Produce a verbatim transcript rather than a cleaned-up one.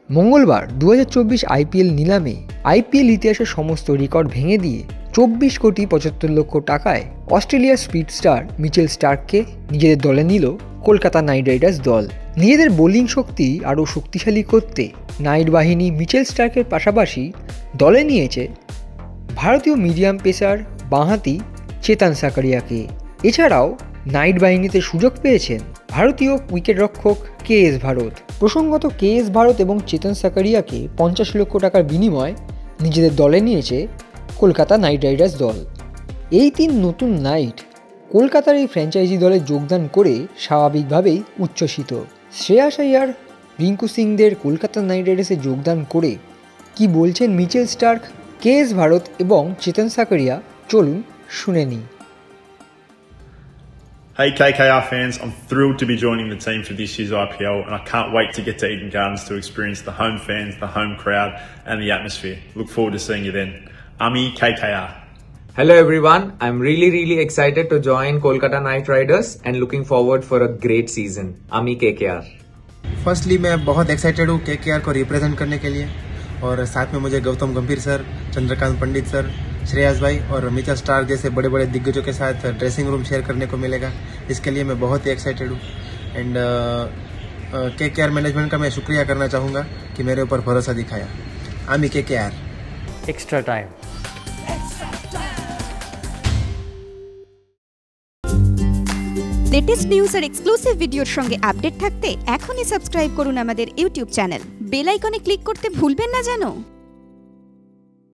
মঙ্গলবার দু হাজার চব্বিশ আইপিএল নিলামে আইপিএল ইতিহাসের সমস্ত রেকর্ড ভেঙে দিয়ে চব্বিশ কোটি পঁচাত্তর লক্ষ টাকায় অস্ট্রেলিয়ার স্পিড স্টার মিচেল স্টার্ককে নিজেদের দলে নিল কলকাতা নাইট রাইডার্স দল। নিজেদের বোলিং শক্তি আরও শক্তিশালী করতে নাইট বাহিনী মিচেল স্টার্কের পাশাপাশি দলে নিয়েছে ভারতীয় মিডিয়াম পেসার বাঁহাতি চেতন সাকারিয়াকে। এছাড়াও নাইট বাহিনীতে সুযোগ পেয়েছেন ভারতীয় উইকেটরক্ষক কে এস ভারত। প্রসঙ্গত কে এস ভারত এবং চেতন সাকারিয়াকে পঞ্চাশ লক্ষ টাকার বিনিময়ে নিজেদের দলে নিয়েছে কলকাতা নাইট রাইডার্স দল। এই তিন নতুন নাইট কলকাতার এই ফ্র্যাঞ্চাইজি দলে যোগদান করে স্বাভাবিকভাবেই উচ্ছ্বসিত। শ্রেয়াস আইয়ার, রিঙ্কু সিংদের কলকাতা নাইট রাইডার্সে যোগদান করে কি বলছেন Mitchell Starc, K S Bharat এবং চেতন সাকারিয়া, চলুন শুনে নিই। Hey K K R fans, I'm thrilled to be joining the team for this year's I P L and I can't wait to get to Eden Gardens to experience the home fans, the home crowd and the atmosphere. Look forward to seeing you then. Ami K K R. Hello everyone, I'm really really excited to join Kolkata Knight Riders and looking forward for a great season. Ami K K R. Firstly मैं बहुत excited हूँ के K are को represent करने के लिए और साथ में मुझे गौतम गंभीर सर, चंद्रकांत पंडित सर, श्रेयस भाई और मिचेल स्टार्क जैसे बड़े बड़े दिग्गजों के साथ ड्रेसिंग रूम शेयर करने को मिलेगा। इसके लिए मैं बहुत ही एक्साइटेड हूँ एंड के के आर मैनेजमेंट का मैं शुक्रिया करना चाहूँगा कि मेरे ऊपर भरोसा दिखाया। आमी K K R extra time. Latest news আর এক্সক্লুসিভ ভিডিওর সঙ্গে আপডেট থাকতে এখনই সাবস্ক্রাইব করুন আমাদের ইউটিউব চ্যানেল। বেল আইকনে ক্লিক করতে ভুলবেন না যেন।